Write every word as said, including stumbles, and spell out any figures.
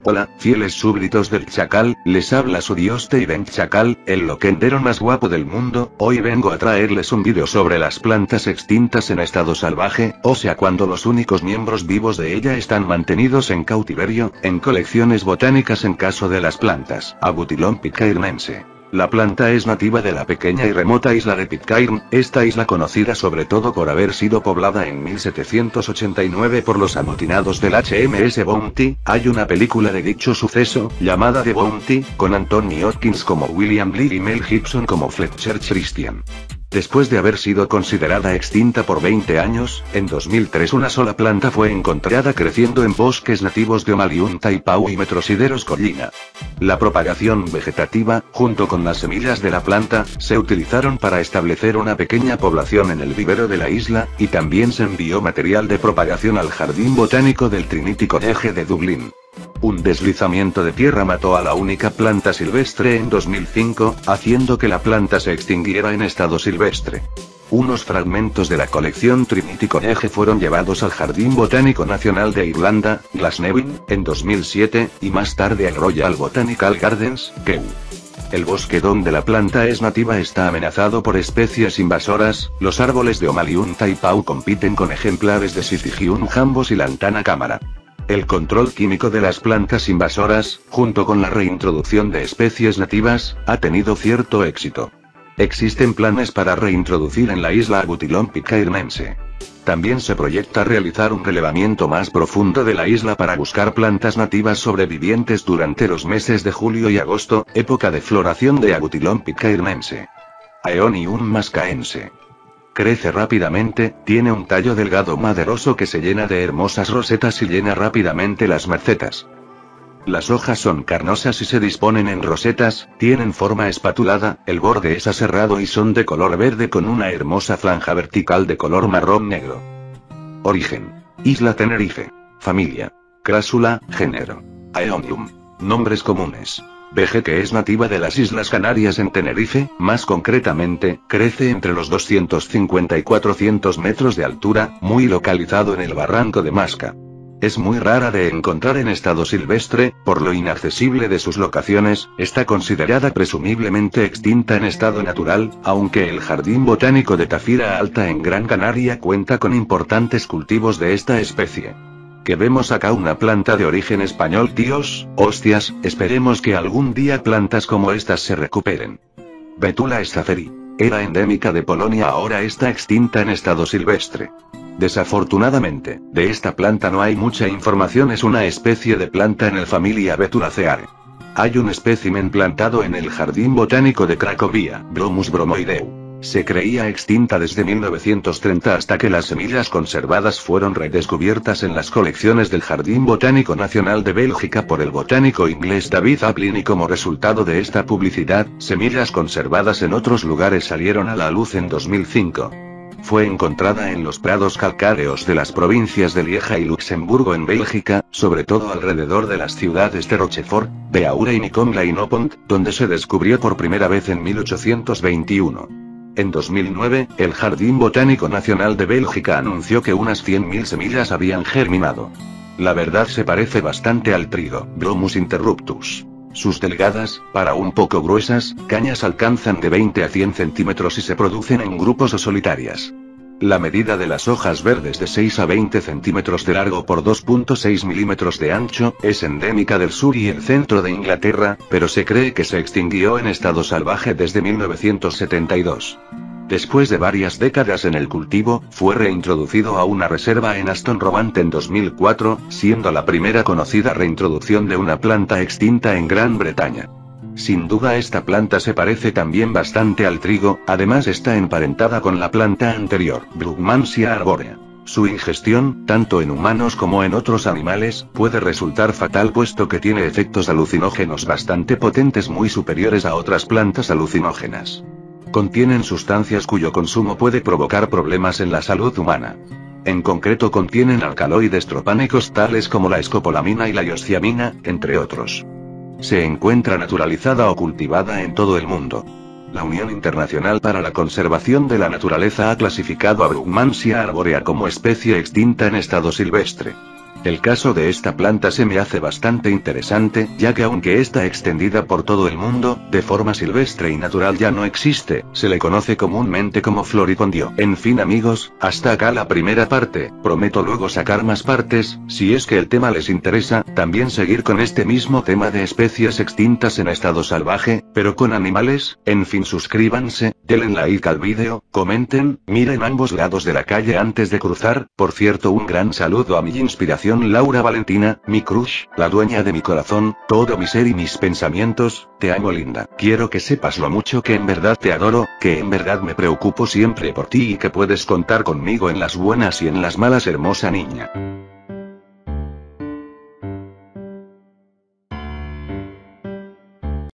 Hola, fieles súbditos del Chacal, les habla su dios Tyrant Chacal, el loquendero más guapo del mundo. Hoy vengo a traerles un vídeo sobre las plantas extintas en estado salvaje, o sea cuando los únicos miembros vivos de ella están mantenidos en cautiverio, en colecciones botánicas en caso de las plantas Abutilon pitcairnense. La planta es nativa de la pequeña y remota isla de Pitcairn, esta isla conocida sobre todo por haber sido poblada en mil setecientos ochenta y nueve por los amotinados del H M S Bounty. Hay una película de dicho suceso, llamada The Bounty, con Anthony Hopkins como William Bligh y Mel Gibson como Fletcher Christian. Después de haber sido considerada extinta por veinte años, en dos mil tres una sola planta fue encontrada creciendo en bosques nativos de Omaliun Taipau y Metrosideros collina. La propagación vegetativa, junto con las semillas de la planta, se utilizaron para establecer una pequeña población en el vivero de la isla, y también se envió material de propagación al Jardín Botánico del Trinity College de Dublín. Un deslizamiento de tierra mató a la única planta silvestre en dos mil cinco, haciendo que la planta se extinguiera en estado silvestre. Unos fragmentos de la colección Trinity College fueron llevados al Jardín Botánico Nacional de Irlanda, Glasnevin, en dos mil siete, y más tarde al Royal Botanical Gardens, Kew. El bosque donde la planta es nativa está amenazado por especies invasoras. Los árboles de Omaliun Taipau compiten con ejemplares de Syzygium jambos y Lantana camara. El control químico de las plantas invasoras, junto con la reintroducción de especies nativas, ha tenido cierto éxito. Existen planes para reintroducir en la isla Abutilon pitcairnense. También se proyecta realizar un relevamiento más profundo de la isla para buscar plantas nativas sobrevivientes durante los meses de julio y agosto, época de floración de Abutilon pitcairnense. Aeonium mascaense. Crece rápidamente, tiene un tallo delgado maderoso que se llena de hermosas rosetas y llena rápidamente las macetas. Las hojas son carnosas y se disponen en rosetas, tienen forma espatulada, el borde es aserrado y son de color verde con una hermosa franja vertical de color marrón negro. Origen: Isla Tenerife. Familia: Crassula. Género: Aeonium. Nombres comunes: Veje que es nativa de las Islas Canarias en Tenerife, más concretamente, crece entre los doscientos cincuenta y cuatrocientos metros de altura, muy localizado en el barranco de Masca. Es muy rara de encontrar en estado silvestre, por lo inaccesible de sus locaciones. Está considerada presumiblemente extinta en estado natural, aunque el Jardín Botánico de Tafira Alta en Gran Canaria cuenta con importantes cultivos de esta especie. ¿Que vemos acá una planta de origen español, tíos? Hostias, esperemos que algún día plantas como estas se recuperen. Betula staferi. Era endémica de Polonia, ahora está extinta en estado silvestre. Desafortunadamente, de esta planta no hay mucha información, es una especie de planta en el familia Betulaceae. Hay un espécimen plantado en el Jardín Botánico de Cracovia, Bromus bromoideu. Se creía extinta desde mil novecientos treinta hasta que las semillas conservadas fueron redescubiertas en las colecciones del Jardín Botánico Nacional de Bélgica por el botánico inglés David Aplin, y como resultado de esta publicidad, semillas conservadas en otros lugares salieron a la luz en dos mil cinco. Fue encontrada en los prados calcáreos de las provincias de Lieja y Luxemburgo en Bélgica, sobre todo alrededor de las ciudades de Rochefort, Beaure y Mâcon-la-Innocente, donde se descubrió por primera vez en mil ochocientos veintiuno. En dos mil nueve, el Jardín Botánico Nacional de Bélgica anunció que unas cien mil semillas habían germinado. La verdad se parece bastante al trigo, Bromus interruptus. Sus delgadas, para un poco gruesas, cañas alcanzan de veinte a cien centímetros y se producen en grupos o solitarias. La medida de las hojas verdes de seis a veinte centímetros de largo por dos punto seis milímetros de ancho, es endémica del sur y el centro de Inglaterra, pero se cree que se extinguió en estado salvaje desde mil novecientos setenta y dos. Después de varias décadas en el cultivo, fue reintroducido a una reserva en Aston Robant en dos mil cuatro, siendo la primera conocida reintroducción de una planta extinta en Gran Bretaña. Sin duda esta planta se parece también bastante al trigo, además está emparentada con la planta anterior, Brugmansia arborea. Su ingestión, tanto en humanos como en otros animales, puede resultar fatal puesto que tiene efectos alucinógenos bastante potentes, muy superiores a otras plantas alucinógenas. Contienen sustancias cuyo consumo puede provocar problemas en la salud humana. En concreto contienen alcaloides tropánicos tales como la escopolamina y la iosciamina, entre otros. Se encuentra naturalizada o cultivada en todo el mundo. La Unión Internacional para la Conservación de la Naturaleza ha clasificado a Brugmansia arborea como especie extinta en estado silvestre. El caso de esta planta se me hace bastante interesante, ya que aunque está extendida por todo el mundo, de forma silvestre y natural ya no existe, se le conoce comúnmente como floripondio. En fin amigos, hasta acá la primera parte, prometo luego sacar más partes, si es que el tema les interesa, también seguir con este mismo tema de especies extintas en estado salvaje, pero con animales. En fin, suscríbanse, denle like al vídeo, comenten, miren ambos lados de la calle antes de cruzar. Por cierto, un gran saludo a mi inspiración Laura Valentina, mi crush, la dueña de mi corazón, todo mi ser y mis pensamientos. Te amo linda. Quiero que sepas lo mucho que en verdad te adoro, que en verdad me preocupo siempre por ti y que puedes contar conmigo en las buenas y en las malas, hermosa niña.